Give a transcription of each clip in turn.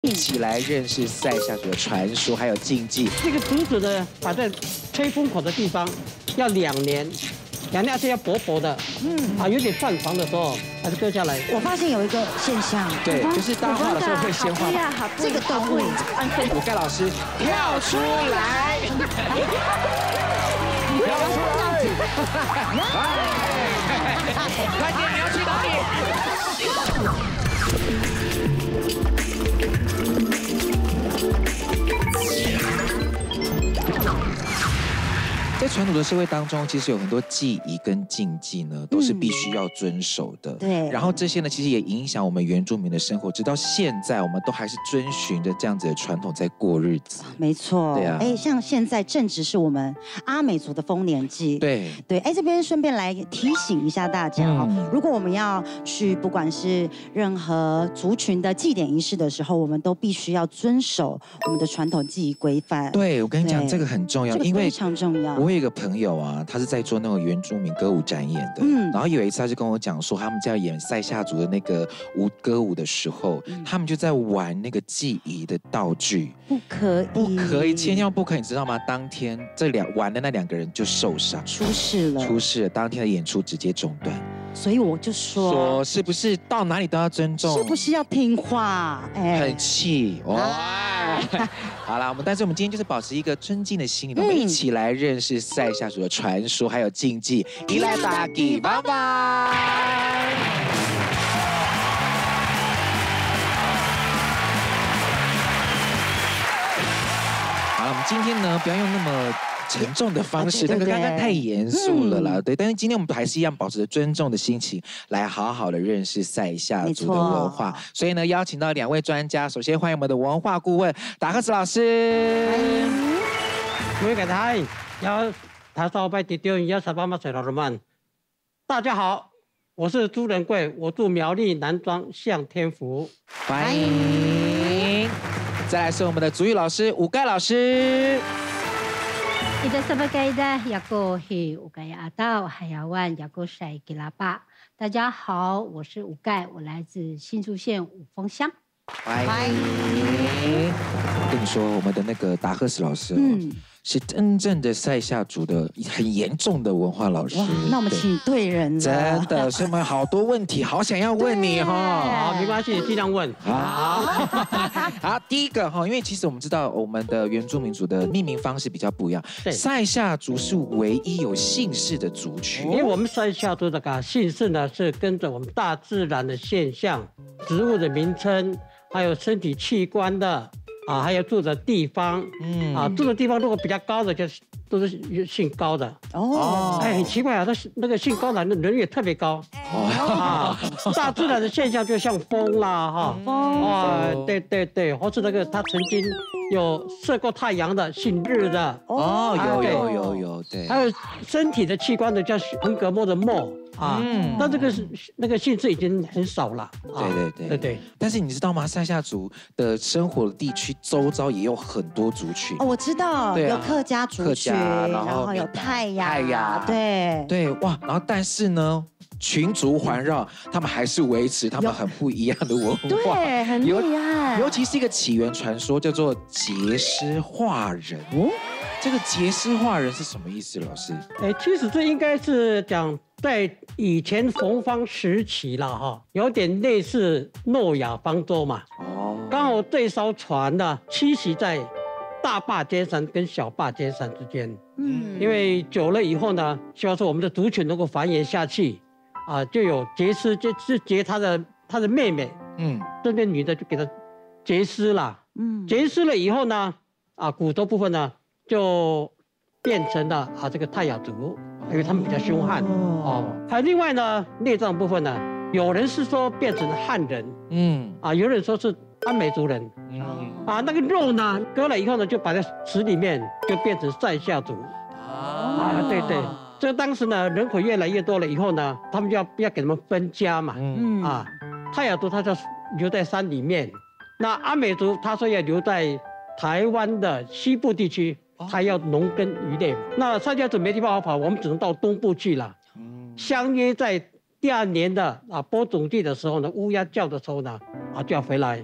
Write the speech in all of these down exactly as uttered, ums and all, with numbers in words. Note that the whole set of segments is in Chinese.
一起来认识赛夏族的传说还有禁忌。 这个竹子呢，摆在吹风口的地方，要两年，两年而且要薄薄的，嗯啊，有点泛黄的时候，把它割下来。 我发现有一个现象， 对，就是大家画的时候会先画这个动物。 五盖老师跳出来，跳出来，快点，你要去哪里？ 在传统的社会当中，其实有很多祭仪跟禁忌呢，都是必须要遵守的。 对。 然后这些呢，其实也影响我们原住民的生活，直到现在，我们都还是遵循着这样子的传统在过日子。 没错。 对啊。 哎，像现在正值是我们阿美族的丰年祭。 对。 对，哎，这边顺便来提醒一下大家哈、哦，嗯、如果我们要去不管是任何族群的祭典仪式的时候，我们都必须要遵守我们的传统祭仪规范。 对，我跟你讲，这个很重要，因为非常重要。 我有一个朋友啊，他是在做那种原住民歌舞展演的，嗯，然后有一次他就跟我讲说，他们在演赛夏族的那个舞歌舞的时候，嗯、他们就在玩那个祭仪的道具， 不可以， 不可以，千万不可以，你知道吗？当天这两玩的那两个人就受伤， 出事了， 出事了，当天的演出直接中断。 所以我就说， 说是不是到哪里都要尊重？ 是不是要听话？ 哎，很气哇！哦、好啦，我们但是我们今天就是保持一个尊敬的心理，嗯、我们一起来认识赛夏族的传说还有禁忌。伊来打给拜拜。好了，我们今天呢，不要用那么 沉重的方式，那个刚刚太严肃了啦，对。但是今天我们还是一样保持着尊重的心情，来好好的认识赛夏族的文化。所以呢，邀请到两位专家，首先欢迎我们的文化顾问达克斯老师。 欢迎。各位大家要他烧拜地丢要十八马水老人们，大家好，我是朱仁贵，我住苗栗南庄向天福。 欢迎。再来是我们的族语老师武盖老师。 Ida sebagai Yago He Ugaya Atau Hayawan Yago Shai Gilaba。大家好，我是武盖，我来自新竹县五峰乡。 欢迎。我跟你说，我们的那个达赫斯老师，嗯，是真正的赛夏族的很严重的文化老师。 那我们请对人了， 真的，所以我们好多问题，好想要问你哈。 好，没关系，尽量问。 好，好，第一个哈，因为其实我们知道我们的原住民族的命名方式比较不一样。赛夏族是唯一有姓氏的族群， 因为我们赛夏族的姓氏呢是跟着我们大自然的现象、植物的名称，还有身体器官的。 啊，还有住的地方，嗯，啊，住的地方如果比较高的，就是都是姓高的。哦，哎，很奇怪啊，那那个姓高的人也特别高。哦，啊，大自然的现象就像风啦，哈，风，啊，对对对，或是那个他曾经有射过太阳的，姓日的。 哦，有有有有，对。 还有身体的器官的叫横膈膜的膜。 啊，嗯，那这个是那个姓氏已经很少了。 对对对对对。 但是你知道吗？赛夏族的生活的地区周遭也有很多族群。 哦，我知道，有客家族群，然后有泰雅， 泰雅， 对对哇。然后但是呢，群族环绕，他们还是维持他们很不一样的文化， 对，很厉害。 尤其是一个起源传说，叫做结师化人。哦，这个结师化人是什么意思，老师？ 哎，其实这应该是讲。 在以前冯方时期了哈，有点类似诺亚方舟嘛。哦。刚好这艘船呢栖息在大坝尖山跟小坝尖山之间。嗯。因为久了以后呢，希望说我们的族群能够繁衍下去，啊，就有结师，就是结他的他的妹妹。嗯。这边女的就给他结师了。嗯。结师了以后呢，啊，骨头部分呢就变成了啊这个泰雅族。 因为他们比较凶悍哦，还有另外呢，内脏部分呢，有人是说变成汉人，嗯，啊，有人说是阿美族人，嗯，啊，那个肉呢割了以后呢，就摆在池里面，就变成赛夏族，啊，对对，这个当时呢人口越来越多了以后呢，他们就要要给他们分家嘛，嗯啊，泰雅族他就留在山里面，那阿美族他说要留在台湾的西部地区。 他要农耕渔猎，那赛夏族没地方好跑，我们只能到东部去了。嗯，相约在第二年的啊播种季的时候呢，乌鸦叫的时候呢，啊就要回来。嗯，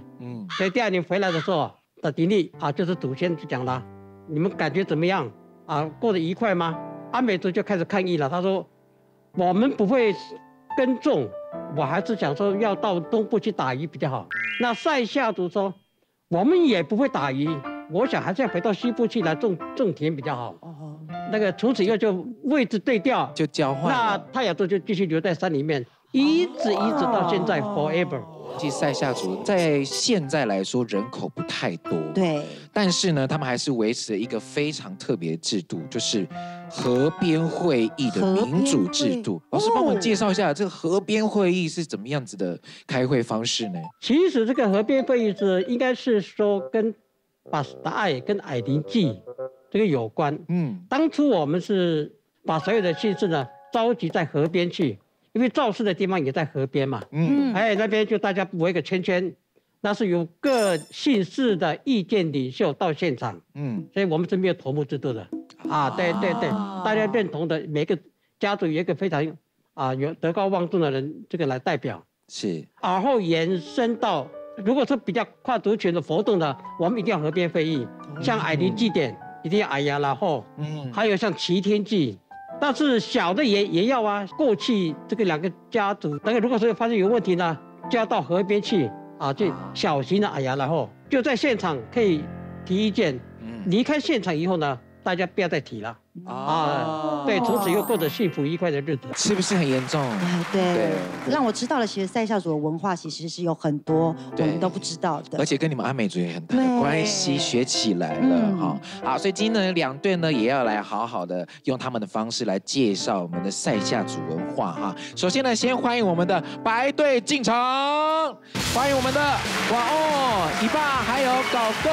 嗯，所以第二年回来的时候的典礼啊，就是祖先就讲了，你们感觉怎么样啊？过得愉快吗？阿美族就开始抗议了，他说我们不会耕种，我还是想说要到东部去打鱼比较好。那塞夏族说我们也不会打鱼，我想还是要回到西部去来种种田比较好。哦，那个从此以后就位置对调， 就交换。 那泰雅族就继续留在山里面，一直一直到现在 forever。 其实塞夏族在现在来说人口不太多， 对， 但是呢，他们还是维持了一个非常特别的制度，就是河边会议的民主制度。老师帮我们介绍一下，这个河边会议是怎么样子的开会方式呢？ 其实这个河边会议是应该是说跟巴斯达爱跟矮灵祭这个有关。嗯，当初我们是把所有的姓氏呢召集在河边去。因为造势的地方也在河边嘛，嗯，哎，那边就大家围个圈圈，那是由各姓氏的意见领袖到现场，嗯，所以我们是没有头目制度的，啊，对对对，大家认同的每个家族有一个非常啊有德高望重的人，这个来代表， 是， 而后延伸到，如果是比较跨族群的活动的，我们一定要河边会议，像矮灵祭典一定要矮呀然后，嗯，还有像齐天祭。但是小的也也要啊，过去这个两个家族，等如果是发现有问题呢，就要到河边去啊，就小型的哎呀，然后就在现场可以提意见，离开现场以后呢，大家不要再提了。啊，对，从此又过着幸福愉快的日子， 是不是很严重？ 对，对，让我知道了，其实塞夏族的文化其实是有很多我们都不知道的， 而且跟你们阿美族也很大的关系，学起来了哈。好，所以今天呢，两队呢也要来好好的用他们的方式来介绍我们的塞夏族文化哈。首先呢，先欢迎我们的白队进场，欢迎我们的瓦哦、伊爸还有搞哥。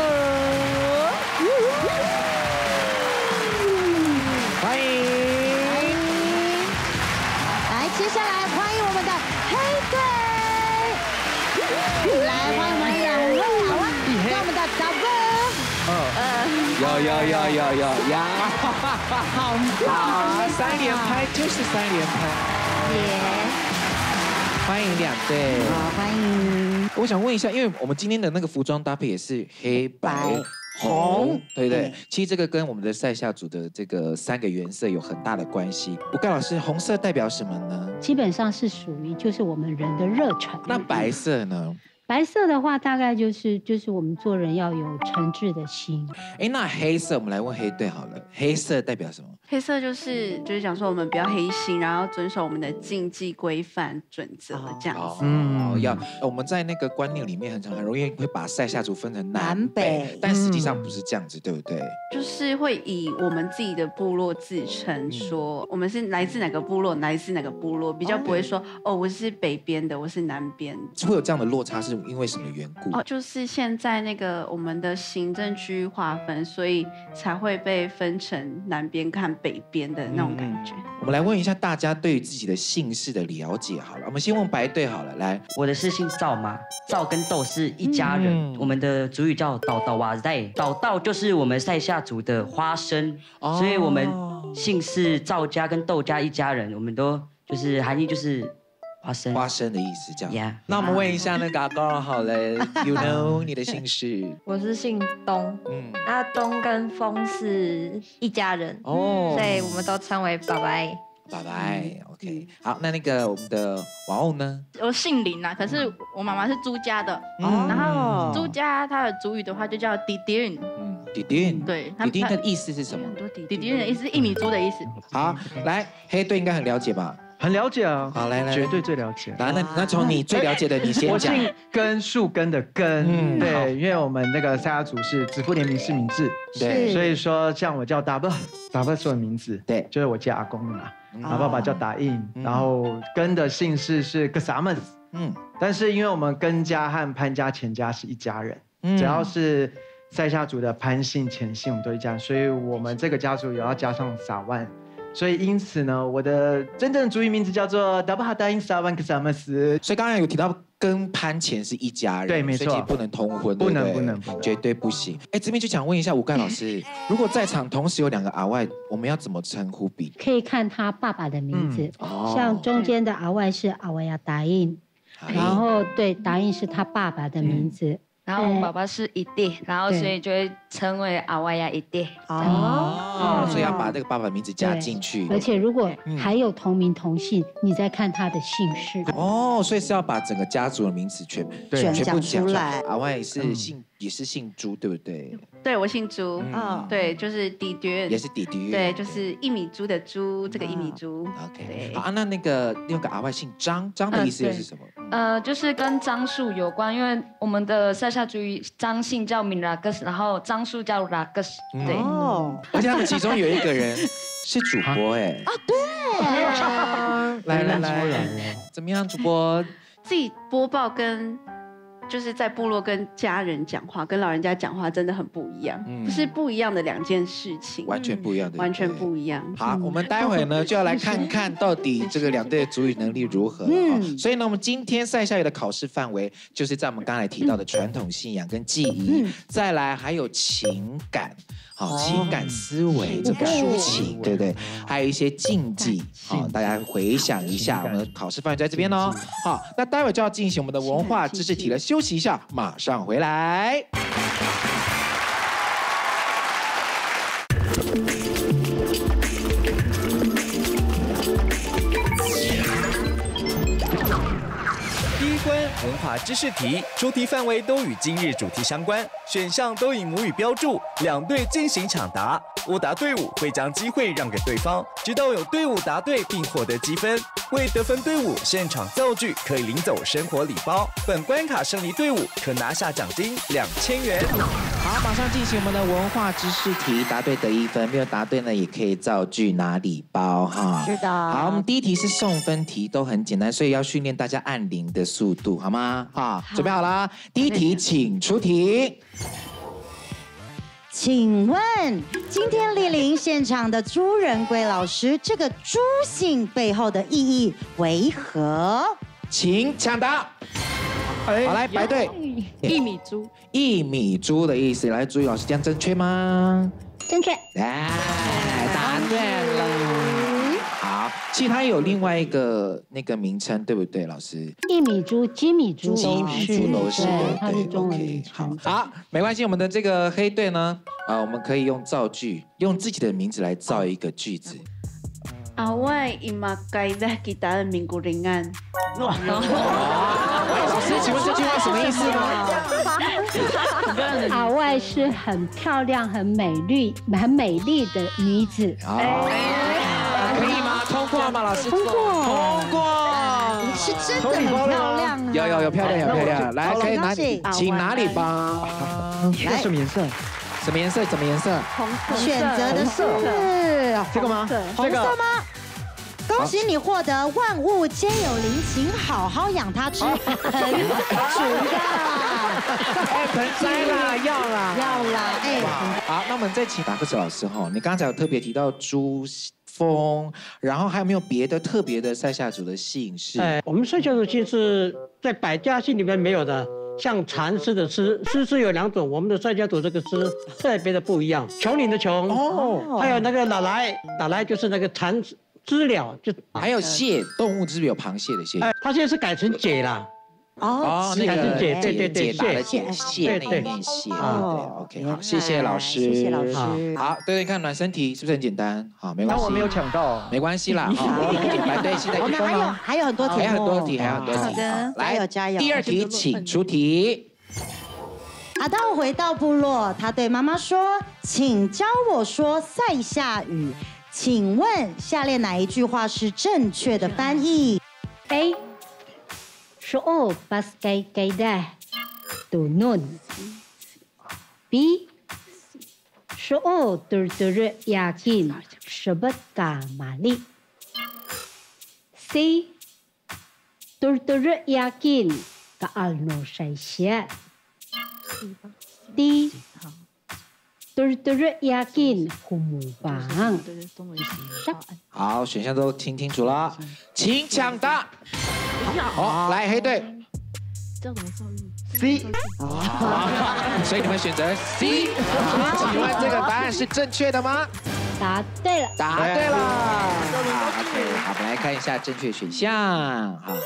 欢迎，欢迎！ 来，接下来欢迎我们的黑队，来欢迎我们两位好啊，跟我们的导哥， 呃，有有有有有呀， 好好，三连拍就是三连拍，耶！欢迎两队， 好，欢迎。 我想问一下，因为我们今天的那个服装搭配也是黑白。红，对对，其实这个跟我们的塞夏族的这个三个原色有很大的关系。吴盖老师，红色代表什么呢？ 基本上是属于就是我们人的热忱。 那白色呢？ 白色的话，大概就是就是我们做人要有诚挚的心。 哎，那黑色，我们来问黑队好了，黑色代表什么？ 黑色就是就是讲说我们不要黑心，然后遵守我们的禁忌规范准则这样子。 嗯，要我们在那个观念里面很常很容易会把塞夏族分成南北，但实际上不是这样子，对不对？ 就是会以我们自己的部落自称，说我们是来自哪个部落，来自哪个部落，比较不会说哦我是北边的，我是南边。 会有这样的落差是因为什么缘故？ 哦，就是现在那个我们的行政区域划分，所以才会被分成南边看北边的那种感觉。嗯、 我们来问一下大家对于自己的姓氏的了解好了。我们先问白队好了，来， 我的是姓赵嘛，赵跟窦是一家人。嗯、我们的族语叫岛岛瓦代，岛岛就是我们塞夏族的花生，哦、所以我们姓氏赵家跟窦家一家人，我们都就是含义就是。花生， 花生的意思，这样。 Yeah. 那我们问一下那个阿高好了 ，You know 你的姓氏？ 我是姓东，嗯，那东跟风是一家人，哦，所以我们都称为爸爸。 爸爸 ，OK， 好，那那个我们的王后呢？ 我姓林啊，可是我妈妈是朱家的，嗯、然后朱家它的族语的话就叫弟弟。 嗯，弟弟。对，弟弟的意思是什么？ 弟弟的意思是印尼族的意思。 好，来，黑队应该很了解吧？ 很了解啊， 好来来， 绝对最了解。 那那那从你最了解的，你先讲。 我姓根，树根的根，嗯，对，因为我们那个塞夏族是子父联名是名字，对，所以说像我叫达布，达布是我的名字，对，就是我接阿公的嘛，然后爸爸叫达印，然后根的姓氏是格萨曼，嗯，但是因为我们根家和潘家、钱家是一家人，只要是塞夏族的潘姓、钱姓，我们都一家人，所以我们这个家族也要加上撒万。所以因此呢，我的真正的族语名字叫做达布哈达因萨万克萨曼斯。 所以刚刚有提到跟潘钱是一家人， 对，没错， 不能通婚， 不能不能不能， 绝对不行。哎，这边就想问一下吴盖老师，如果在场同时有两个阿外，我们要怎么称呼比？ 可以看他爸爸的名字，嗯哦、像中间的阿外是阿外亚达印，然后对达印是他爸爸的名字。 然后我爸爸是一弟，然后所以就会称为阿外呀一弟。 哦，所以要把这个爸爸的名字加进去。 而且如果还有同名同姓，你再看他的姓氏。 哦，所以是要把整个家族的名字全全部讲出来。阿外是姓也是姓朱，对不对？ 对，我姓朱。嗯，对，就是弟弟， 也是弟弟。 对，就是一米猪的猪，这个一米猪。 OK。好，那那个另外一个阿外姓张，张的意思又是什么？ 呃，就是跟樟树有关，因为我们的塞夏族语张姓叫米拉格斯，然后樟树叫拉格斯。对。 哦。而且他们其中有一个人是主播哎。 啊，对。 来来来，怎么样，主播？ 自己播报跟。就是在部落跟家人讲话，跟老人家讲话真的很不一样，嗯、是不一样的两件事情， 完全不一样的， 完全不一样。 好，我们待会呢就要来看看到底这个两队的族语能力如何了、嗯。所以呢，我们今天赛夏语的考试范围就是在我们刚才提到的传统信仰跟记忆，嗯、再来还有情感。好，情感思维这个抒情，对不对？还有一些禁忌，好，大家回想一下，我们的考试范围在这边哦。好，那待会就要进行我们的文化知识题了，休息一下，马上回来。 文化知识题出题范围都与今日主题相关，选项都以母语标注，两队进行抢答。误答队伍会将机会让给对方，直到有队伍答对并获得积分。未得分队伍现场造句可以领走生活礼包。本关卡胜利队伍可拿下奖金两千元。 好，马上进行我们的文化知识题，答对得一分，没有答对呢也可以造句拿礼包哈。 是的。 好，我们第一题是送分题，都很简单，所以要训练大家按铃的速度，好吗？好，准备好了。第一题，请出题。 请问今天莅临现场的朱仁贵老师，这个朱姓背后的意义为何？ 请抢答。好，来排队。 一米猪。 一米猪的意思，来，朱宇老师，这样正确吗？ 正确。 哎，答对了。好，其实它有另外一个那个名称，对不对，老师？ 一米猪、几米猪、 几米猪都是，对，它是中文名称。好，没关系，我们的这个黑队呢，啊，我们可以用造句，用自己的名字来造一个句子。 阿外伊玛该在给答案名古林安。 哇！老师，请问这句话什么意思吗？ 阿外是很漂亮、很美丽、很美丽的女子。 可以吗？通过吗？老师？ 通过。 通过。 是真的很漂亮啊！ 有有有漂亮有漂亮，来可以拿，请拿礼包。 来，什么颜色？ 什么颜色？什么颜色？ 红色。选择的是这个吗？ 红色吗？恭喜你获得万物皆有灵，请好好养它吃盆栽主的。 哎，盆栽啦，要啦， 要啦，哎。 好，那我们再请达克斯老师哈，你刚才有特别提到猪风，然后还有没有别的特别的塞夏族的姓氏？ 哎，我们塞夏族姓是在百家姓里面没有的。像蚕丝的丝，丝是有两种，我们的塞夏族这个丝特别的不一样。琼林的琼，哦，还有那个哪来，哪来就是那个蚕知了，就还有蟹，动物是不是有螃蟹的蟹？ 哎，它现在是改成解啦。 哦， 那个解，对对对， 解答的解，蟹那一面蟹。对 ，OK， 好，谢谢老师， 谢谢老师。 好，对对，看暖身题是不是很简单？好，没关系。 但我没有抢到， 没关系啦。好，来，对，现在我们还有还有很多题， 还有很多题，还有很多题。 好的，加油加油。 第二题，请出题。 阿道回到部落，他对妈妈说：“请教我说塞夏语，请问下列哪一句话是正确的翻译 ？A. So'o pas kay kayda tunun. B. So'o turturu yakin sabat kamali. C. Turturu yakin kaalno saysya. D. Turturu yakin humubang。 好，选项都听清楚了，请抢答。好，来黑队。 这怎么造诣 ？C。 所以你们选择 C。请问这个答案是正确的吗？ 答对了。 答对了。OK， 好，我们来看一下正确选项。好。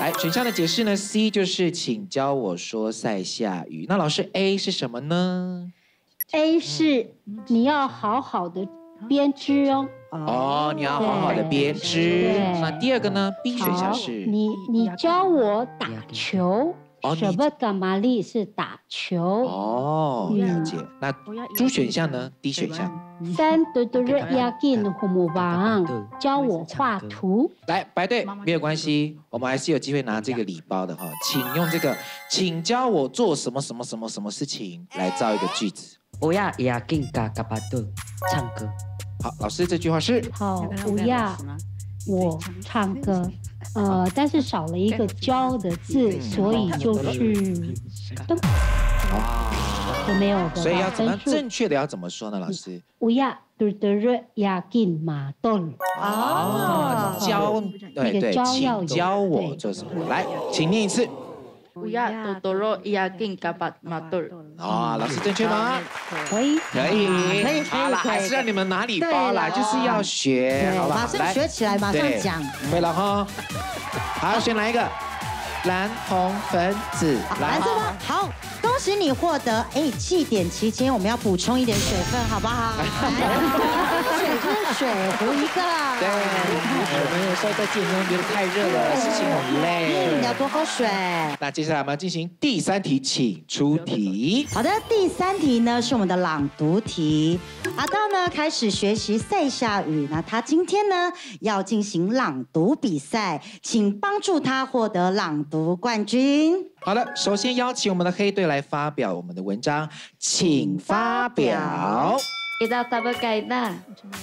来，选项的解释呢 ，C 就是请教我说塞夏语。那老师 A 是什么呢 ？A 是你要好好的编织哦。 哦，你要好好的编织。那第二个呢 ？B 选项是你你教我打球。什么干嘛力是打球？ 哦，了解。那 D 选项呢 ？D 选项。 三多多热亚金红木棒，教我画图。 来，白队没有关系，我们还是有机会拿这个礼包的哈。请用这个，请教我做什么什么什么什么事情来造一个句子。 我要亚金嘎嘎巴顿唱歌。 好，老师这句话是。 好，我要我唱歌。呃，但是少了一个“教”的字，所以就是噔，就没有的。 所以要怎么正确的要怎么说呢？老师， 我要嘟嘟热亚金马顿。 哦，教，对对，请教我做什么？来，请念一次。 我要多多肉亚金嘎巴马顿。 啊，老师正确吗？ 可以， 可以，可以，好了，还是让你们拿礼包来，就是要学，好吧？ 马上学起来，马上讲。 会了哈，好，选哪一个？蓝、红、粉、紫， 蓝色吗？好，恭喜你获得。哎，祭典期间我们要补充一点水分，好不好？水就是水壶一个啦。 对，我们有时候在健身觉得太热了，事情很累。 你要多喝水。 那接下来我们要进行第三题，请出题。 好的，第三题呢是我们的朗读题。阿道呢开始学习塞夏语，那他今天呢要进行朗读比赛，请帮助他获得朗读冠军。 好的，首先邀请我们的黑队来发表我们的文章，请发表。 Kita tabakai na.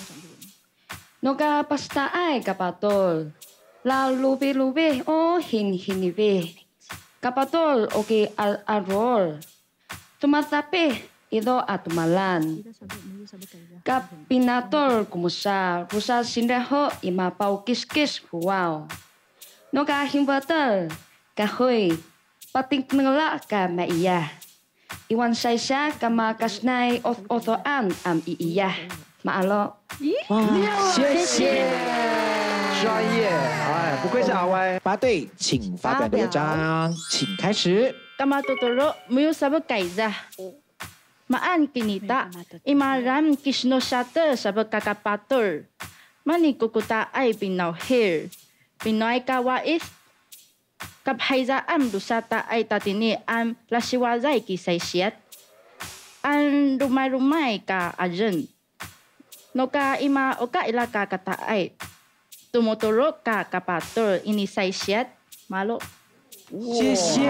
Noga pasta ay kapatol. La lubi lubi o hin hinibi. Kapatol oke al arol. Tumatapi ito atumalan. Kapinatol kumusa. Rusa sinreho ima pau kis-kis huwao. Noga himbatal kahoy. Pating pengelak ka maiyah. Iwan Saisha kama kasnai othoan am iyah. Maalo. 谢谢，专业，哎，不愧是阿歪。 八队，请发表文章，请开始。 Kama tuturo muyo sabu kaiza. Maan kinita imaram kisno shata sabu kakapator. Mani kukuta ay pinaw hair. Pinoy kawais. Kaphaiza am lusata ay tatini am lasiwazay kisaisiat. An rumay-rumay ka ajen. No ka ima o ka ila ka kataay. Tumuturo ka kapator inisaisiat. Malo. 谢谢，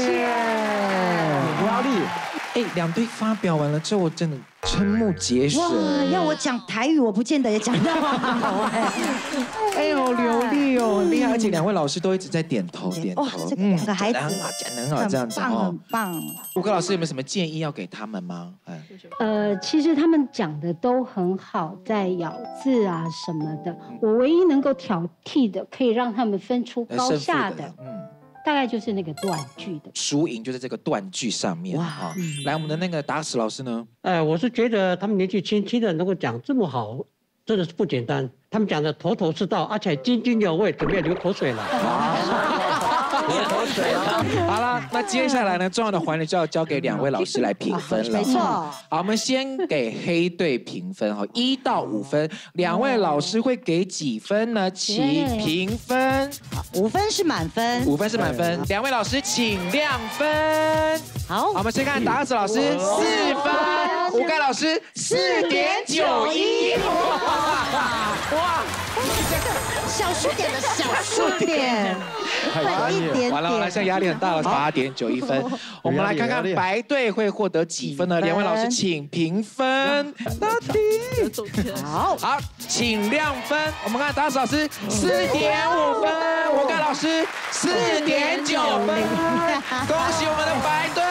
吴耀丽。 哎，两队发表完了之后，我真的瞠目结舌。 哇，要我讲台语，我不见得也讲得好哎。 哎呦，流利哦，很厉害，而且两位老师都一直在点头点头。 哦，这个两个孩子讲得讲得很好，这样子哦，很棒。 吴克老师有没有什么建议要给他们吗？哎， 呃，其实他们讲的都很好，在咬字啊什么的。我唯一能够挑剔的，可以让他们分出高下的，嗯。大概就是那个断句的输赢，就在这个断句上面哈。来，我们的那个达史老师呢？ 哎，我是觉得他们年纪轻轻的能够讲这么好，真的是不简单。他们讲的头头是道，而且津津有味，准备流口水了。 流口水了。好了，那接下来呢，重要的环节就要交给两位老师来评分了。 没错。 好，我们先给黑队评分哈，一到五分，两位老师会给几分呢？请评分。 五分是满分。 五分是满分，两位老师请亮分。 好， 我们先看达子老师四分，吴盖老师四点九一。哇！ 小数点的小数点， 一点点。完了，完了，现在压力很大了，八点九一分。我们来看看白队会获得几分呢？两位老师请评分。好，好，请亮分。我们看达子老师四点五分，吴盖老师四点九分。恭喜我们的白队！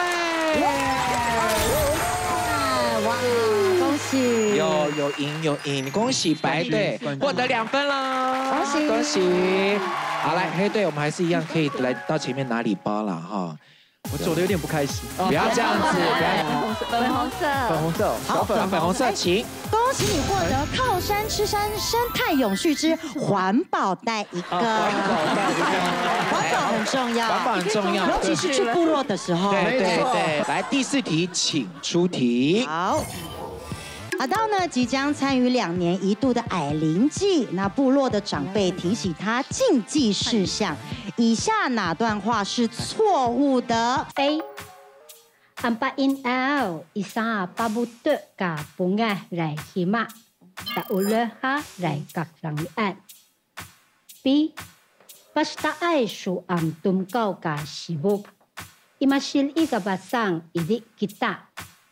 哇！恭喜！ 有有赢有赢，恭喜白队获得两分了， 恭喜恭喜！好，来黑队，我们还是一样可以来到前面拿礼包了哈。 我走的有点不开心。 不要这样子，不要粉红色， 粉红色， 小粉粉红色，请。 恭喜你获得靠山吃山生态永续之环保袋一个。环保很重要， 环保很重要， 尤其是去部落的时候。 对对对，来第四题，请出题。 好。阿道呢，即将参与两年一度的矮灵祭，那部落的长辈提醒他禁忌事项，以下哪段话是错误的 ？A. Empat in L, isa pabutut ka bunga rai hima, tak uleha rai kak rangian. B. Pasta ai su am tum kau ka sibuk, imasil i ka basang idik kita.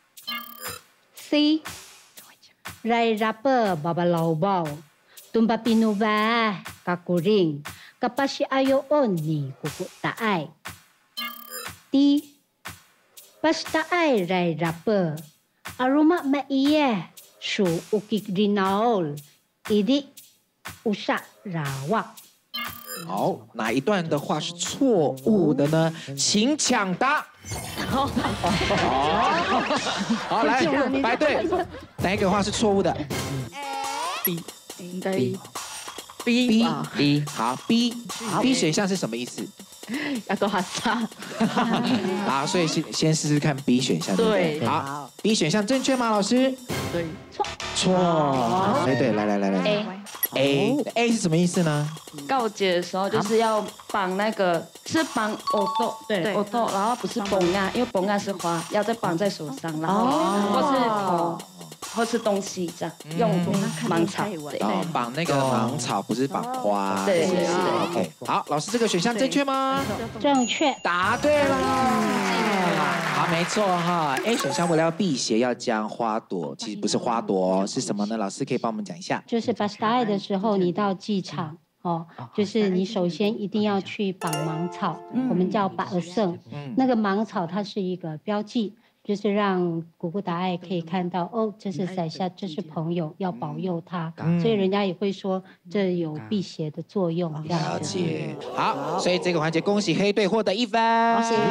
C. Rai rapper babalau bau, tumba pinuba kakuring, kapasi ayo on ni kukuk taai. D. Pasta ai rai rapper, aroma maiye su ukik rinaol, idik usak rawak. 好，哪一段的话是错误的呢？请抢答。好，好，来，排队，哪一个话是错误的 ？B， 应该 B B 好 B B 选项是什么意思？ 要多哈萨。 好，所以先先试试看 B 选项。对，好 ，B 选项正确吗？老师？ 对， 错。 错。对对，来来来来 A A A 是什么意思呢？ 告解的时候就是要绑那个，是绑耳朵，对，耳朵，然后不是绷啊，因为绷啊是花，要再绑在手上，然后或是头。或是东西这样用芒草， 哦，绑那个芒草不是绑花， 对对对 ，OK， 好，老师这个选项正确吗？ 正确， 答对了，好，没错哈 ，A 选项为了要辟邪要将花朵，其实不是花朵，是什么呢？老师可以帮我们讲一下。 就是巴斯达爱的时候，你到祭场。哦，就是你首先一定要去绑芒草，我们叫把尔圣，那个芒草它是一个标记。就是让古古达爱可以看到，哦，这是宰相，这是朋友，要保佑他，嗯、所以人家也会说这有辟邪的作用。 了解，好，所以这个环节恭喜黑队获得一分。 恭喜！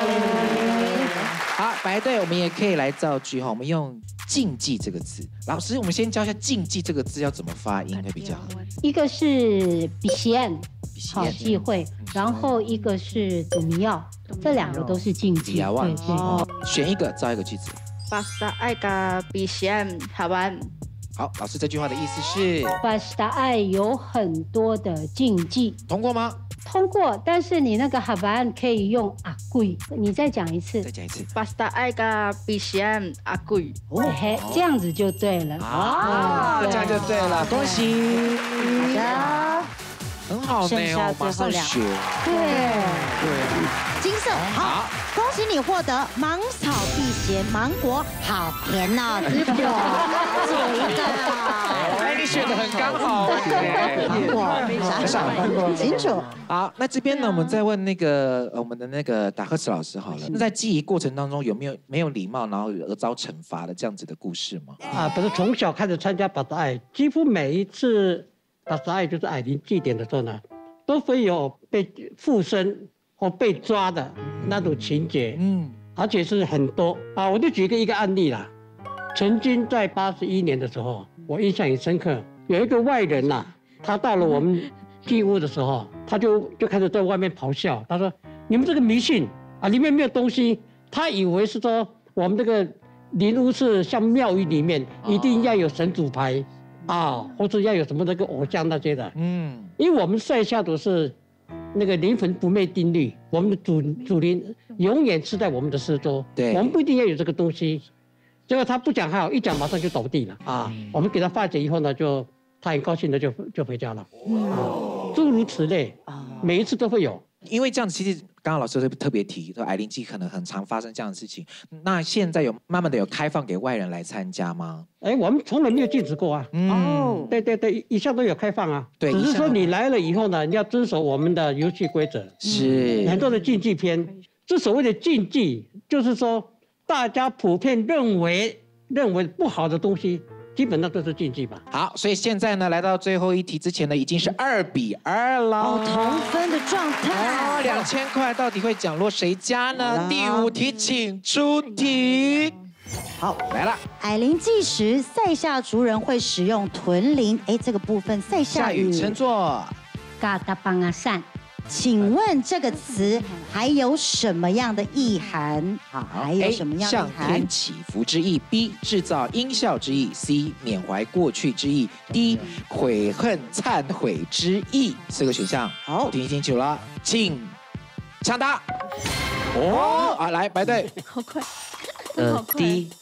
好，白队我们也可以来造句哈，我们用禁忌这个字。老师，我们先教一下禁忌这个字要怎么发音会比较好。 一个是比贤，好忌讳，然后一个是赌迷药。这两个都是禁忌，对对。 哦，选一个造一个句子。 巴斯达爱噶比贤好玩。 好，老师这句话的意思是？ 巴斯达爱有很多的禁忌。 通过吗？ 通过，但是你那个好玩可以用阿贵，你再讲一次。 再讲一次。 巴斯达爱噶比贤阿贵。 哦，嘿，这样子就对了。 啊，这样就对了，恭喜。 好的。 很好呢，我马上学。 对对，金色好，恭喜你获得芒草辟邪芒果，好甜哦，只有只有一个。 哎，你选的很刚好。 芒果傻傻，清楚。 好，那这边呢，我们再问那个我们的那个达赫茨老师好了。那在记忆过程当中，有没有没有礼貌，然后而遭惩罚的这样子的故事吗？ 啊，不是从小开始参加巴达爱，几乎每一次。巴斯达爱就是矮灵祭典的时候呢，都会有被附身或被抓的那种情节，嗯，而且是很多啊。我就举个一个案例啦，曾经在八十一年的时候，我印象很深刻，有一个外人呐、啊，他到了我们祭屋的时候，他就就开始在外面咆哮，他说：“你们这个迷信啊，里面没有东西。”他以为是说我们这个灵屋是像庙宇里面一定要有神主牌。啊，或者要有什么那个偶像那些的，嗯，因为我们赛夏族是那个灵魂不灭定律，我们的主主灵永远是在我们的四周，对，我们不一定要有这个东西。结果他不讲还好，一讲马上就倒地了啊！嗯、我们给他化解以后呢，就他很高兴的就就回家了。哦、诸如此类啊，每一次都会有。 因为这样子，其实刚刚老师特别提说，矮灵祭可能很常发生这样的事情。那现在有慢慢的有开放给外人来参加吗？ 哎，我们从来没有禁止过啊。哦，对对对，一向都有开放啊。对，只是说你来了以后呢，你要遵守我们的游戏规则。是。很多的禁忌篇，这所谓的禁忌，就是说大家普遍认为认为不好的东西， 基本上都是竞技吧。 好，所以现在呢，来到最后一题之前呢，已经是二比二了， 哦，同分的状态。 哦，两千块到底会奖落谁家呢？第五题，请出题。 好， 来了。 矮灵计时，塞夏族人会使用屯铃，哎，这个部分塞夏语称作嘎达邦阿善。 请问这个词还有什么样的意涵？好，还有什么样的意涵？ 向天祈福之意 ，B 制造音效之意 ，C 缅怀过去之意 ，D 悔恨忏悔之意。四个选项，好，听清楚了，请抢答。哦，啊，来白队， 好快， 呃，D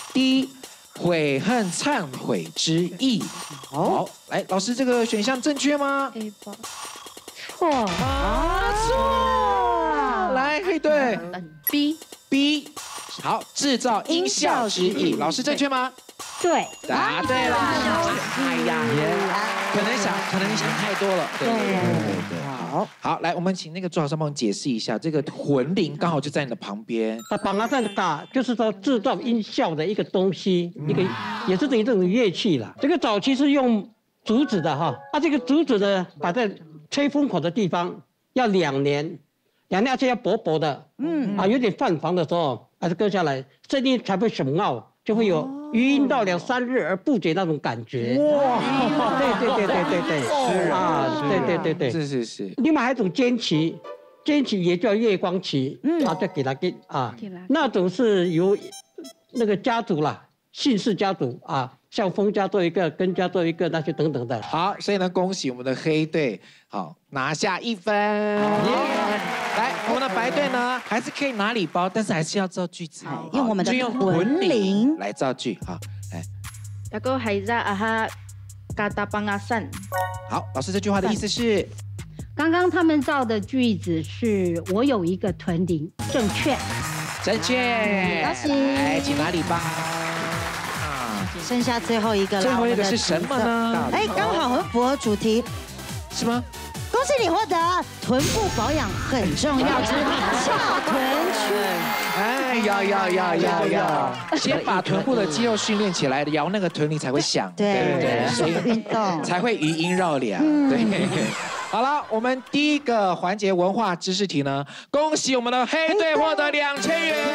D 悔恨忏悔之意。好，来，老师，这个选项正确吗？ A 吧。 错啊，错！来，黑队 B B， 好，制造音效之意，老师正确吗？ 对， 答对了。哎呀，可能想，可能你想太多了。对对对对，好，好，来，我们请那个朱老师帮我解释一下，这个魂铃刚好就在你的旁边。 啊，绑阿赞打就是说制造音效的一个东西，一个也是等于这种乐器啦。这个早期是用竹子的哈，啊，这个竹子呢摆在吹风口的地方要两年，两年而且要薄薄的，嗯啊，有点泛黄的时候，还是割下来，声音才会响傲，就会有余音到了三日而不绝那种感觉。哇，对对对对对对， 是啊，对对对对， 是是是。 另外还有一种尖旗，尖旗也叫月光旗，嗯，啊，再给它给啊，那种是由那个家族啦，姓氏家族啊。像封家做一个，根家做一个，那些等等的。 好，所以呢，恭喜我们的黑队，好拿下一分。来，我们的白队呢，还是可以拿礼包，但是还是要造句子， 用我们的就用魂铃来造句。好，来。 那个还在啊哈，嘎达邦阿善。 好，老师这句话的意思是， 刚刚他们造的句子是我有一个屯铃，正确， 正确。 恭喜， 来，请拿礼包。 剩下最后一个了， 最后一个是什么呢？ 哎，刚好很符合主题， 是吗？ 恭喜你获得臀部保养很重要之翘臀区。 哎，要要要要要，先把臀部的肌肉训练起来，摇那个臀铃才会响， 对不对？所以运动才会余音绕梁。对。好了，我们第一个环节文化知识题呢，恭喜我们的黑队获得两千元。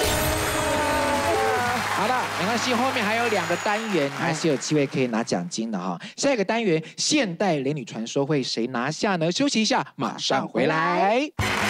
好的，没关系，后面还有两个单元，还是有机会可以拿奖金的哈。下一个单元，现代雷女传说会谁拿下呢？休息一下，马上回来。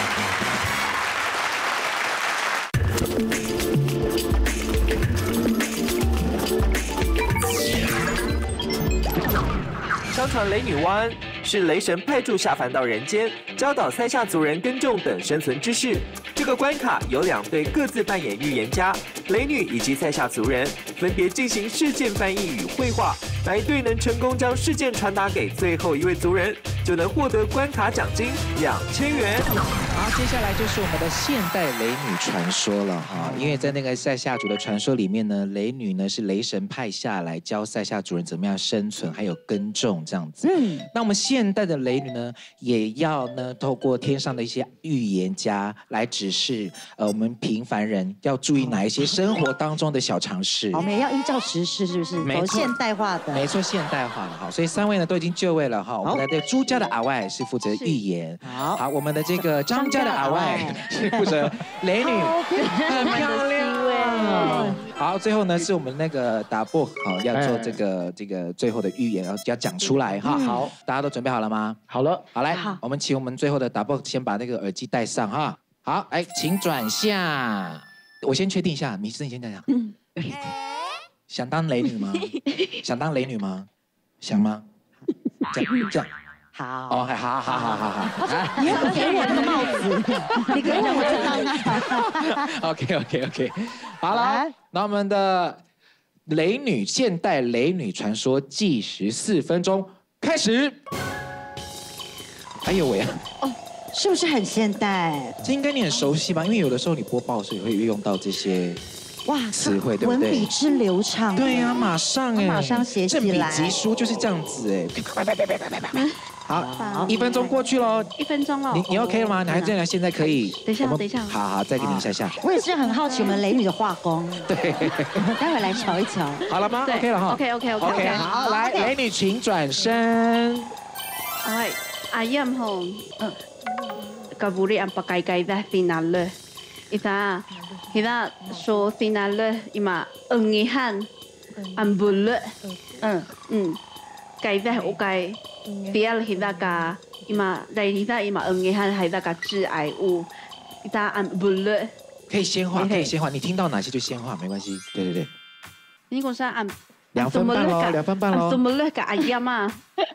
相传雷女汪恩是雷神派驻下凡到人间，教导塞夏族人耕种等生存知识。这个关卡有两队各自扮演预言家，雷女以及塞夏族人分别进行事件翻译与绘画，哪一队能成功将事件传达给最后一位族人，就能获得关卡奖金两千元。 好，接下来就是我们的现代雷女传说了哈，因为在那个塞夏族的传说里面呢，雷女呢是雷神派下来教塞夏族人怎么样生存，还有耕种这样子。嗯，那我们现代的雷女呢，也要呢透过天上的一些预言家来指示呃我们平凡人要注意哪一些生活当中的小常识。 我们也要依照时事，是不是？走现代化的。 没错，现代化了哈。所以三位呢都已经就位了哈。我们的这个朱家的阿外是负责预言，好，好，我们的这个张家的阿外是负责雷女，很漂亮。好，最后呢是我们那个达布，好要做这个这个最后的预言，要要讲出来哈。好，大家都准备好了吗？ 好了， 好来，我们请我们最后的达布先把那个耳机戴上哈。好，来，请转向。我先确定一下，米斯你先讲讲。嗯。想当雷女吗？想当雷女吗？想吗？这样这样。 好。 哦，好好好好好好。 你要给我那个帽子，你给我我当啊。 OK OK OK， 好了，那我们的雷女现代雷女传说计时四分钟开始。哎呦喂啊！ 哦。是不是很现代？ 这应该你很熟悉吧？因为有的时候你播报的时候也会运用到这些哇词汇，对不对？ 文笔之流畅。 对呀，马上哎， 马上写起来。 正笔疾书就是这样子哎。 好，一分钟过去喽， 一分钟了。 你你 OK 了吗？你还这样，现在可以。 等一下，等一下。 好好，再给你一下下。 我也是很好奇我们雷女的画工。 对。 待会来瞧一瞧。 好了吗 ？OK 了哈。 OK OK OK OK。 好，来，雷女请转身。 哎，阿燕吼，嗯。Kaburi ang pakay-kay dah final. Ita, kita so final ima engihan ambul. Hmm, hmm. Kay dah ukay tial kita ka ima dari kita ima engihan kita ka 致癌物. Kita ambul. 可以先画，可以先画，你听到哪些就先画，没关系。对对对。 你讲啥？安两分半喽，两分半喽。 怎么了？个阿燕嘛。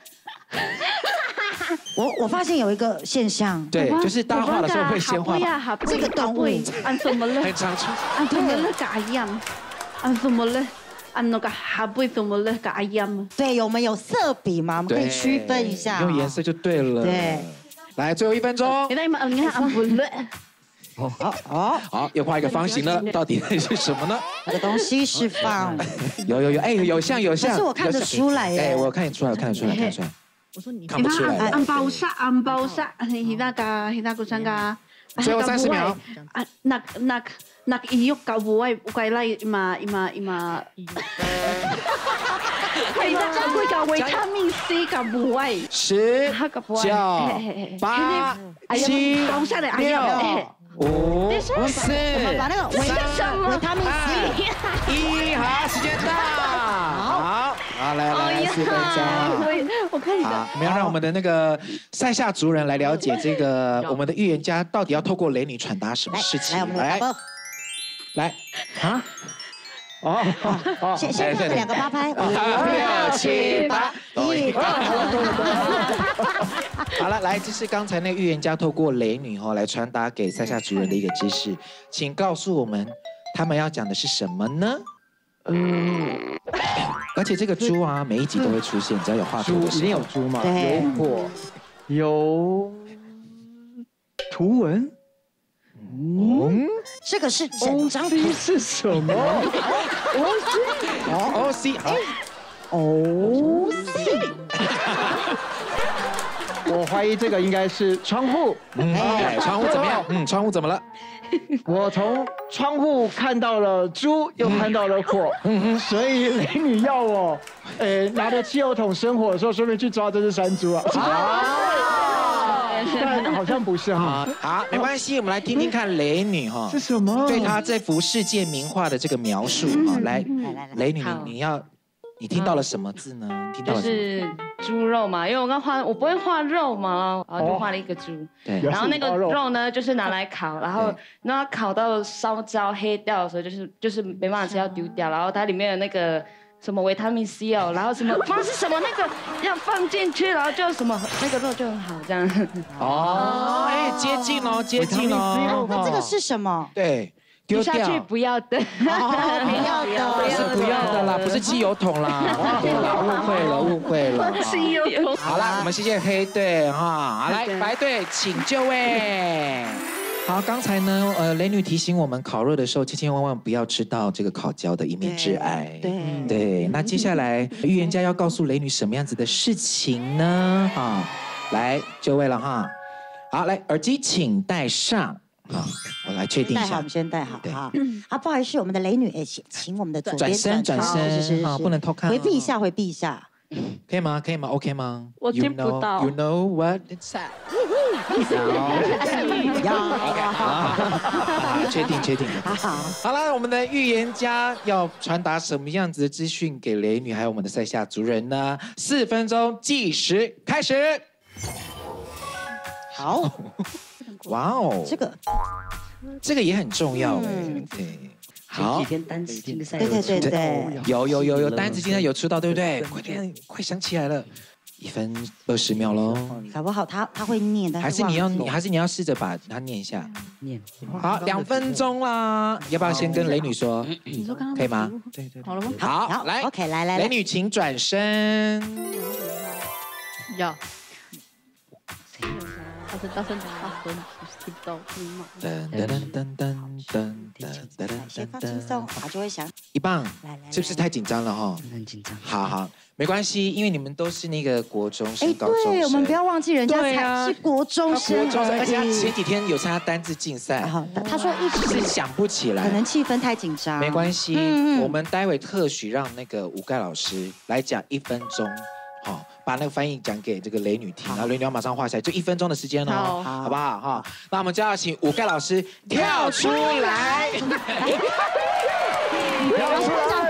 我我发现有一个现象， 对，就是大家画的时候会先画这个动物， 按怎么了？ 很常出， 按怎么了？个阿燕，按怎么了？按那个还不怎么了？个阿燕。 对，我们有色笔嘛，我们可以区分一下， 用颜色就对了。 对， 来，最后一分钟。 你那嘛，你看按不了。 好好好，好，又画一个方形了，到底那是什么呢？ 那个东西是放， 有有有，哎，有像有像， 可是我看得出来耶， 哎，我看得出来，看得出来，看得出来。 我说你看不出来。 安包沙，安包沙，那个那个啥个？ 最后三十秒。 啊，那那那个伊有搞不会，我该来嘛嘛嘛。係啦，佢個維他命 C 搞不會。 十、九、八、七、六。五、四、三、 维他命 C， 一，好，时间到，好，好，来来来，四分钟， 我看一下， 好，我们要让我们的那个塞夏族人来了解这个我们的预言家到底要透过雷女传达什么事情， 来， 来，啊。哦哦，先先放两个八拍，五六七八，一。好了，来，这是刚才那个预言家透过雷女哈来传达给塞夏族人的一个知识，请告诉我们他们要讲的是什么呢？嗯，而且这个猪啊，每一集都会出现，只要有画图的时候， 一定有猪嘛， 有火，有图文。 嗯，这个是整张图是什么 ？O C， 好 ，O C。 我怀疑这个应该是窗户。 哎，窗户怎么样？嗯，窗户怎么了？ 我从窗户看到了猪，又看到了火，所以雷女要我，呃，拿着汽油桶生火的时候，顺便去抓这只山猪啊。但好像不是哈。 好，没关系，我们来听听看雷女哈是什么？ 对她这幅世界名画的这个描述哈。来，雷女，你你要，你听到了什么字呢？听到了就是猪肉嘛，因为我刚画，我不会画肉嘛，然后就画了一个猪。 对。 然后那个肉呢，就是拿来烤，然后那烤到烧焦黑掉的时候，就是就是没办法吃，要丢掉。然后它里面的那个。什么维他命 C 哦，然后什么妈是什么那个要放进去，然后就什么那个肉就很好这样。 哦，哎，接近哦，接近哦。 那这个是什么？ 对， 丢下去不要的， 不要的， 是不要的啦，不是汽油桶啦。对啦，误会了，误会了。 汽油桶。 好啦，我们谢谢黑队哈，好来白队请就位。好，刚才呢，呃，雷女提醒我们烤肉的时候，千千万万不要吃到这个烤焦的，以免致癌。 对对。那接下来预言家要告诉雷女什么样子的事情呢？哈，来就位了哈。好，来耳机请戴上。好，我来确定一下。 戴好，我们先戴好。好，好，不好意思，我们的雷女，哎，请我们的左转身，转身， 是是是， 不能偷看。 回避一下，回避一下。 可以吗？可以吗 ？OK 吗？ 我听不到。 You know what it's at？ 好，确定确定。好了，我们的预言家要传达什么样子的资讯给雷女还有我们的塞夏族人呢？四分钟计时开始。 好， 哇哦， 这个这个也很重要哎，对。好， 几天单词竞赛， 对对对对， 有有有有单词竞赛有出道，对不对？快点，快想起来了，一分二十秒喽。 搞不好他他会念，但还是你要你还是你要试着把它念一下。 念。 好，两分钟啦，要不要先跟雷女说？ 你说刚刚可以吗？ 对对，好了吗？ 好，来 ，OK， 来来， 雷女请转身。 要。 大声大声大声，听不到。 噔噔噔噔噔噔噔噔， 先放轻松，他就会想。 一棒，是不是太紧张了哈？ 很紧张。 好好，没关系，因为你们都是那个国中生、高中生。 对，我们不要忘记人家才是国中生， 国中生，而且他前几天有参加单字竞赛。 他说一直是想不起来， 可能气氛太紧张。 没关系，我们待会特许让那个吴盖老师来讲一分钟。好，把那个翻译讲给这个雷女听，然后雷女要马上画下来，就一分钟的时间哦，好不好？哈，那我们就要请吴盖老师跳出来，跳出来，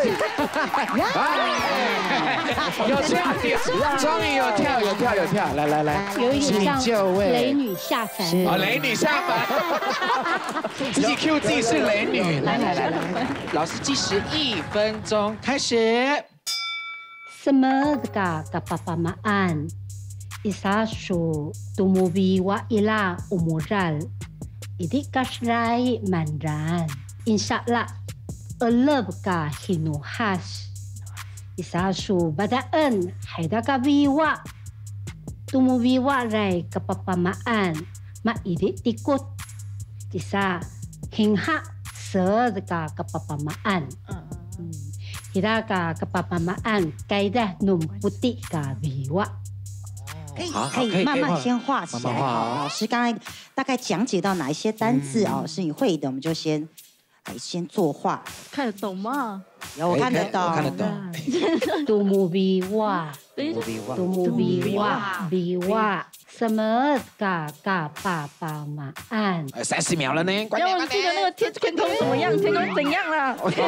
有跳，终于有跳，有跳，有跳，来来来， 有一点像就位雷女下凡， 哦，雷女下凡，自己 Q 自己是雷女，来来来来，老师计时一分钟，开始。 Semoga kepapamaan isasu tumubi wa ila umural idik kasrai manran insyaallah eleb ka hinuhas isasu badaan haidaka biwa tumubi wa rai kepapamaan ma idik tikut isa hingha sedeka kepapamaan kita ka kepapamaan kaidah num putih ka biwa。 可以可以慢慢先画起来。好，老师刚才大概讲解到哪一些单字哦，是你会的，我们就先来先作画。 看得懂吗？ 有，我看得懂， 我看得懂。 Tumubiwa， Tumubiwa biwa。什么嘎嘎爸爸妈按？ 三十秒了呢，快点！我记得那个天天空怎么样？天空怎样了？等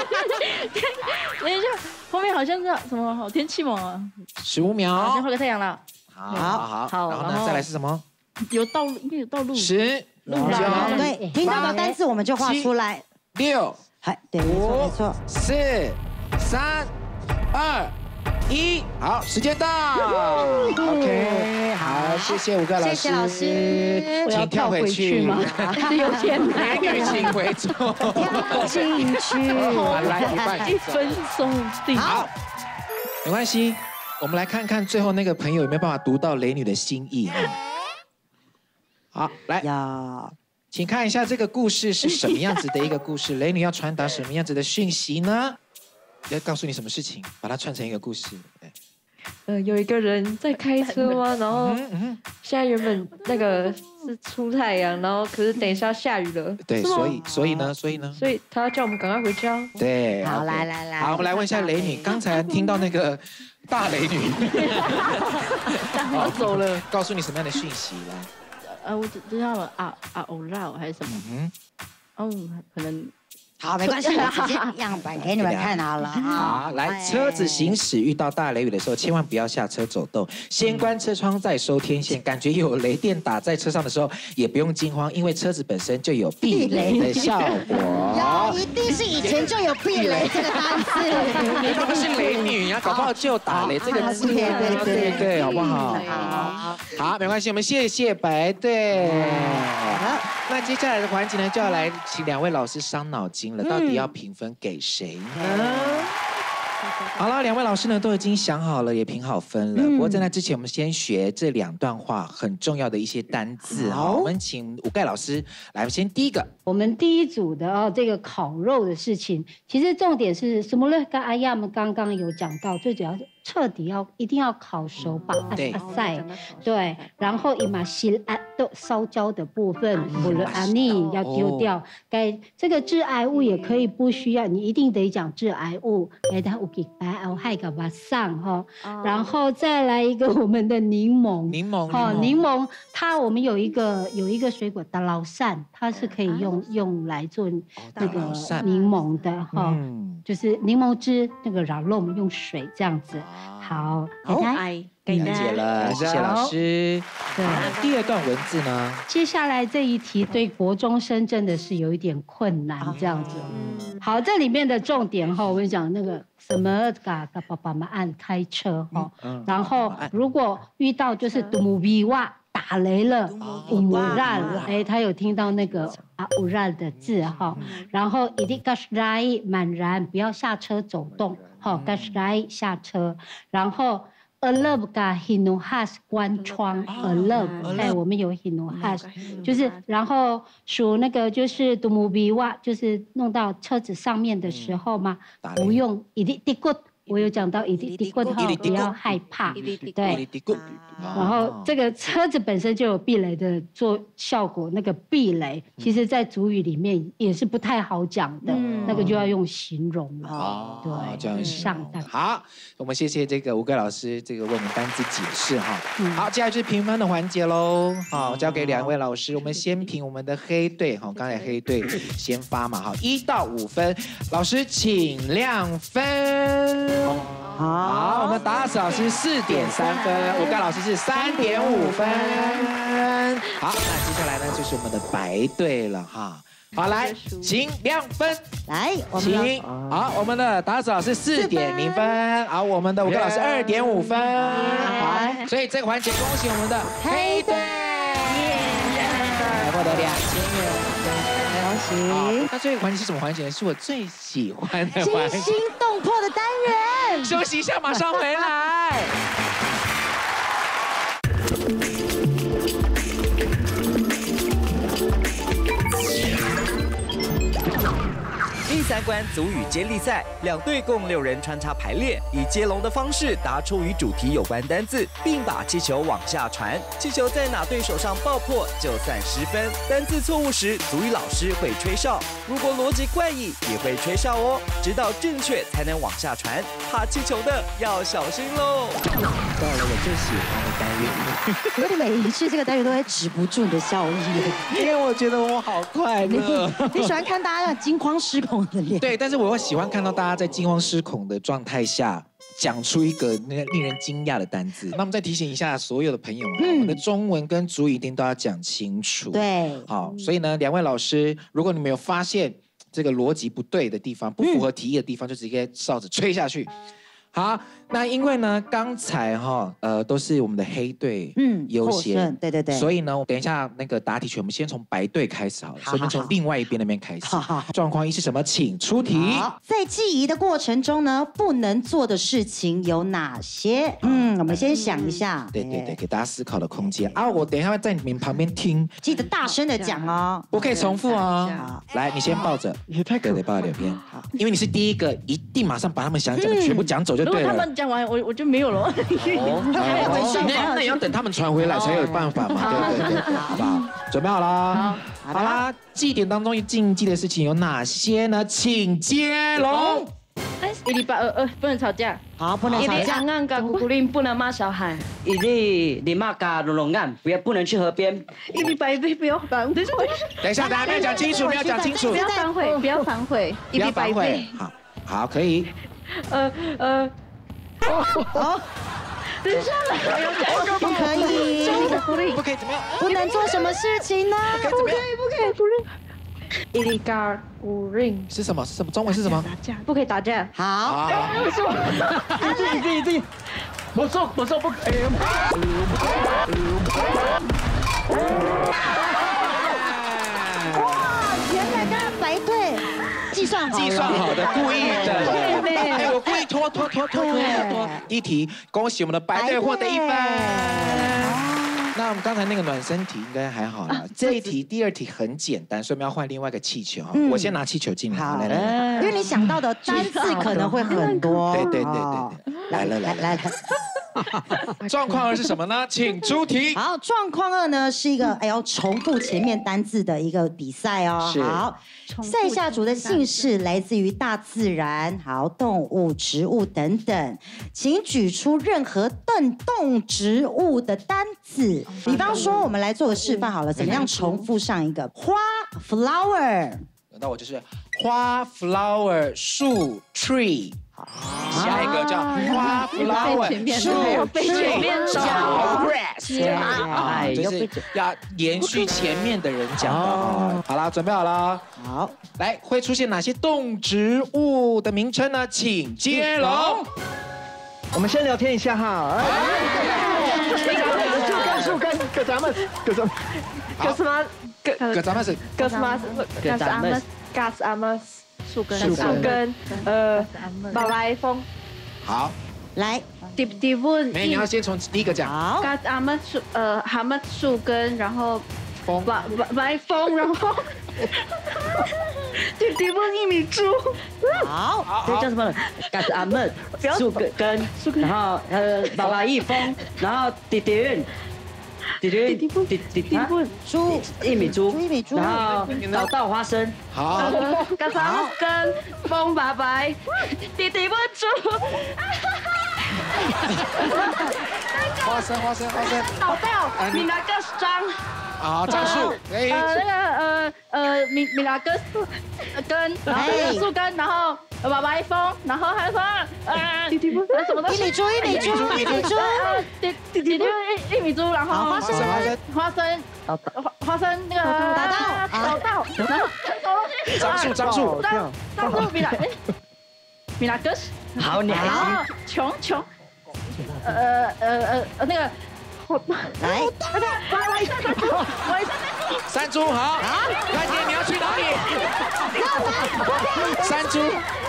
一下，后面好像是什么好天气嘛？ 十五秒， 先画个太阳了。 好，好，好。然后呢，再来是什么？ 有道路，应该有道路。 十、 九，对，听到的单词我们就画出来。 六， 嗨，对，没错，没错。 四、三、二。一，好，时间到 ，OK， 好，谢谢吴盖老师， 谢谢老师， 请跳回去吗？ 有点美女请回座， 跳进去， 来一半， 一分钟定。 好，没关系，我们来看看最后那个朋友有没有办法读到雷女的心意。好，来，请看一下这个故事是什么样子的一个故事，雷女要传达什么样子的讯息呢？要告诉你什么事情，把它串成一个故事。 呃，有一个人在开车啊，然后现在原本那个是出太阳，然后可是等一下下雨了。 对，所以所以呢，所以呢， 所以他叫我们赶快回家。 对， 好，来来来， 好，我们来问一下雷女，刚才听到那个大雷女， 好走了， 告诉你什么样的讯息来？ 呃，我只知道了啊啊欧绕还是什么？嗯，哦，可能。 好，没关系，直接样板给你们看好了。 好，来，车子行驶遇到大雷雨的时候，千万不要下车走动，先关车窗再收天线。感觉有雷电打在车上的时候，也不用惊慌，因为车子本身就有避雷的效果。 有，一定是以前就有避雷这个单词。 你都是雷女呀，搞不好就打雷这个字。对对对对，好不好？好，好，没关系，我们谢谢白队。好，那接下来的环节呢，就要来请两位老师伤脑筋。到底要评分给谁呢？好了，两位老师呢都已经想好了，也评好分了。不过在那之前，我们先学这两段话很重要的一些单字哈。我们请吴盖老师来，先第一个。 我们第一组的哦，这个烤肉的事情，其实重点是什么呢？跟阿亚们刚刚有讲到，最主要是彻底要一定要烤熟，把阿塞对，然后伊玛西阿豆烧焦的部分，不了阿尼要丢掉。该这个致癌物也可以不需要，你一定得讲致癌物，给它乌给白熬害个把上哈。然后再来一个我们的柠檬， 柠檬哈，柠檬它我们有一个有一个水果大老扇，它是可以用。用来做那个柠檬的哈，嗯、就是柠檬汁那个然后我们用水这样子。好， 好，了解了，谢谢老师。对，第二段文字呢？ 接下来这一题对国中生真的是有一点困难，这样子。嗯、好，这里面的重点哈，我们讲那个什么嘎嘎爸爸妈按开车哈，嗯、然后如果遇到就是杜姆比哇。打雷了，乌拉了，哎，他有听到那个啊乌拉的字哈，然后一定 gas 来满然，不要下车走动，哈 gas 来下车，然后 a love 跟 hinu has 关窗 a love， 哎，我们有 hinu has， 就是然后数那个就是杜木比哇，就是弄到车子上面的时候嘛，不用一定滴咕。我有讲到一滴滴棍后不要害怕，对，然后这个车子本身就有避雷的做效果，那个避雷其实在族语里面也是不太好讲的，那个就要用形容了，对， 这样上好，我们谢谢这个吴贵老师这个为我们单字解释哈，好，接下来就是评分的环节喽，好，交给两位老师，我们先评我们的黑队，哈，刚才黑队先发嘛，哈，一到五分，老师请亮分。好，我们达斯老师四点三分，吴盖老师是三点五分。好，那接下来呢就是我们的白队了哈。好，来，请亮分。 来， 请。好，我们的达斯老师四点零分，好，我们的吴盖老师二点五分。好，所以这个环节恭喜我们的黑队，来获得两千元。行，那这个环节是什么环节？是我最喜欢的环节， 惊心动魄的单元。 休息一下，马上回来。 第三关族语接力赛，两队共六人穿插排列，以接龙的方式答出与主题有关单字，并把气球往下传。气球在哪队手上爆破就算失分。单字错误时，族语老师会吹哨；如果逻辑怪异，也会吹哨哦，直到正确才能往下传。怕气球的要小心喽！ 到了我最喜欢的单元， 我觉得每一次这个单元都会止不住你的笑意， 因为我觉得我好快乐。 你喜欢看大家惊慌失恐的脸？ 对，但是我又喜欢看到大家在惊慌失恐的状态下讲出一个那个令人惊讶的单字。那我们再提醒一下所有的朋友们，嗯、我们的中文跟族语一定都要讲清楚。 对， 好，所以呢，两位老师，如果你们有发现这个逻辑不对的地方、不符合题意的地方，就直接哨子吹下去。好，那因为呢，刚才哈呃都是我们的黑队嗯优先， 对对对， 所以呢，等一下那个答题权，我们先从白队开始好了，所以我们从另外一边那边开始。状况一是什么？请出题。 在记忆的过程中呢，不能做的事情有哪些？嗯，我们先想一下。 对对对，给大家思考的空间啊！我等一下会在你们旁边听， 记得大声的讲哦， 不可以重复哦。来，你先抱着， 也太可对，抱在两边，因为你是第一个，一定马上把他们想讲的全部讲走就。 如果他们讲完，我我就没有了。 哦，那那也要等他们传回来才有办法嘛，对对对，好不好？准备好了？好，好啦。祭典当中禁忌的事情有哪些呢？请接龙。 一礼拜二二不能吵架， 好，不能吵架。 安安跟古古令不能骂小孩。 一粒你骂嘎龙龙岸，不要不能去河边。 一礼拜一不要反悔。 等一下，大家不要讲清楚，不要讲清楚。 不要反悔，不要反悔。 不要反悔。好，好，可以。 呃呃。哦，等一下， 不可以， 不可以怎么样？ 不能做什么事情呢？ 不可以，不可以，不可以。一里嘎古令是什么？是什么？中文是什么？ 打架，不可以打架。 好， 没错，自己自己自己，没错没错，不可以。 哇，原来刚刚白队计算好， 计算好的，故意的。哎，我故意拖拖拖拖拖拖。第一题，恭喜我们的白队获得一分。那我们刚才那个暖身题应该还好啦。这一题、第二题很简单，所以我们要换另外一个气球哈。我先拿气球进来。 好，来来，因为你想到的单字可能会很多。 对对对对对，来了来来来。状况二是什么呢？请出题。 好，状况二呢是一个哎呦重复前面单字的一个比赛哦。好，赛夏族的姓氏来自于大自然，好，动物、植物等等，请举出任何动动植物的单字。比方说，我们来做个示范好了，怎么样重复上一个花 flower？ 那我就是花 flower 树 tree。下一个叫花 flower 树 tree 叫 grass， 啊，就是要延续前面的人讲的。好了，准备好了。 好， 来，会出现哪些动植物的名称呢？请接龙。 我们先聊天一下哈。树根树根，葛咱们葛咱们葛什么葛葛咱们是葛什么葛咱们葛咱们。树根，树根，呃，马来风。 好， 来， 迪迪问， 哎，你要先从第一个讲。 好。 跟阿们树呃，蛤蟆树根，然后风白白白风，然后迪迪问一米猪。 好， 这叫什么？跟阿们树根，然后呃爸爸一风，然后弟弟问。弟弟弟弟弟弟猪一米猪， 猪一米猪， 然后倒倒花生， 好， 跟啥跟风白白，弟弟问猪， 花生花生花生， 倒倒，你拿个张， 好，樟树，哎， 呃那个呃呃米米拉根根，然后树根，然后。爸爸一风，然后还说呃，弟弟不什么东西？ 一米猪，一米猪，一米猪， 弟弟弟弟一一米猪，然后花生， 花生，花花生那个打到， 打到，然后什么东西？ 樟树，樟树， 樟樟树米拉，哎，米拉格斯， 好，你还行，穷穷，呃呃呃那个。 来， 我一下再猪，我一下再猪。 山猪好，快点，你要去哪里？山猪。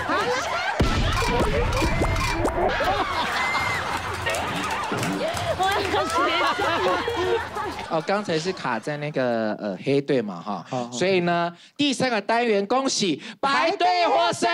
哦，刚才是卡在那个呃黑队嘛哈，所以呢，第三个单元恭喜白队获胜。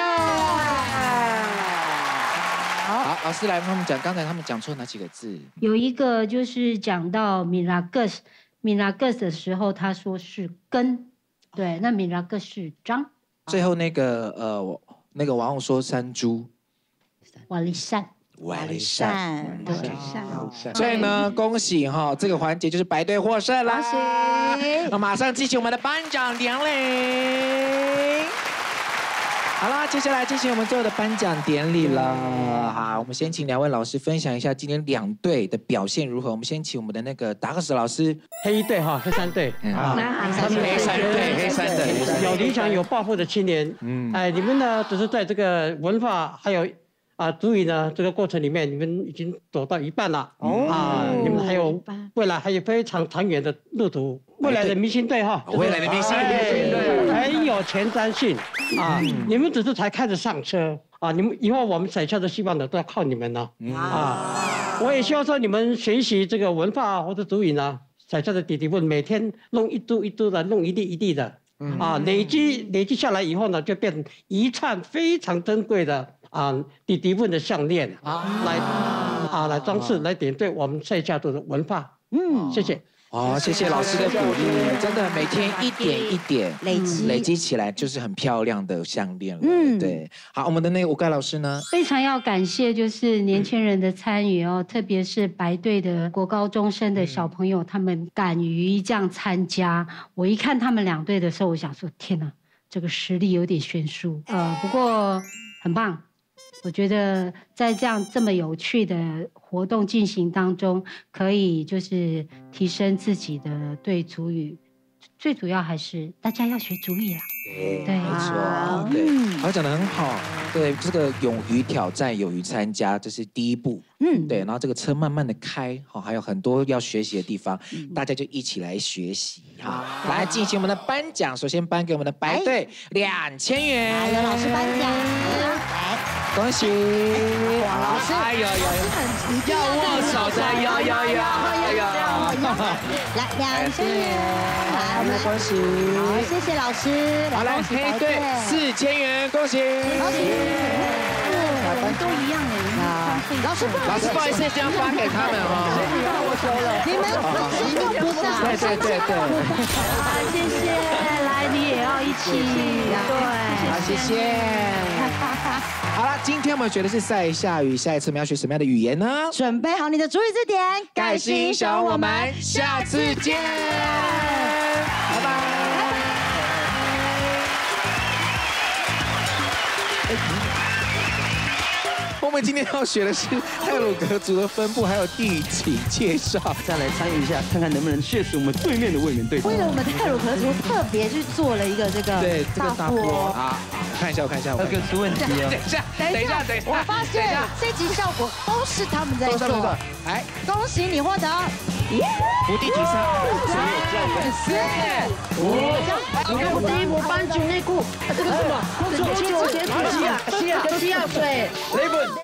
好，老师来跟他们讲，刚才他们讲错哪几个字？ 有一个就是讲到米拉格斯，米拉格斯的时候，他说是根，对，那米拉格是张。 最后那个呃，那个王红说山猪， 瓦利善， 瓦利善， 对， 所以呢，恭喜哈，这个环节就是白队获胜啦。恭喜！那马上进行我们的颁奖典礼。好啦，接下来进行我们最后的颁奖典礼了。好，我们先请两位老师分享一下今天两队的表现如何。我们先请我们的那个达克斯老师， 黑队哈，黑山队啊， 他们黑山队，黑山队有理想、有抱负的青年。嗯，哎，你们呢，只是在这个文化还有啊族语呢这个过程里面，你们已经走到一半了。哦，啊，你们还有未来还有非常长远的路途。未来的明星队哈， 未来的明星队很有前瞻性啊！你们只是才开始上车啊！你们以后我们彩校的希望呢，都要靠你们了啊！我也希望说你们学习这个文化或者族语呢，彩校的弟弟们每天弄一嘟一嘟的，弄一粒一粒的啊，累积累积下来以后呢，就变成一串非常珍贵的啊弟弟们的项链啊，来啊来装饰，来点缀我们彩校的文化。嗯，谢谢。 哦，谢谢老师的鼓励，真的每天一点一点累积累积起来，就是很漂亮的项链了。嗯，对。好，我们的那个吴盖老师呢， 非常要感谢就是年轻人的参与哦，特别是白队的国高中生的小朋友，他们敢于这样参加。我一看他们两队的时候，我想说，天哪，这个实力有点悬殊。呃，不过很棒。我觉得在这样这么有趣的活动进行当中，可以就是提升自己的对族语，最主要还是大家要学族语啦。 对，没错，对，好，讲得很好。对，这个勇于挑战，勇于参加，这是第一步。嗯，对，然后这个车慢慢的开，好，还有很多要学习的地方，大家就一起来学习。好，来进行我们的颁奖，首先颁给我们的白队两千元， 由老师颁奖，来。 恭喜！ 王老师， 哎呦呦，要握手的，有有有，哎呦， 来两千元，来我们恭喜， 好，谢谢老师， 好来黑队四千元，恭喜， 恭喜， 我们都一样的， 老师老师不好意思，这样发给他们哈， 你们分级又不是， 对对对对， 好，谢谢，来你也要一起，对， 好，谢谢。好了，今天我们学的是赛夏语，下一次我们要学什么样的语言呢？ 准备好你的主语字典， 盖世英雄，我们下次见，拜拜。我们今天要学的是太鲁阁族的分布，还有地景介绍。 再来参与一下，看看能不能血死我们对面的卫冕队。 为了我们太鲁阁族，特别去做了一个这个对这个大波啊，看一下，我看一下， 那个出问题哦。 等一下，等一下，等一下， 我发现这集效果都是他们在做。 哎， 恭喜你获得伏地挺身， 四五， 你看我第一波斑鸠内裤，这个什么？这个气球鞋，西亚西亚西亚水。 雷本。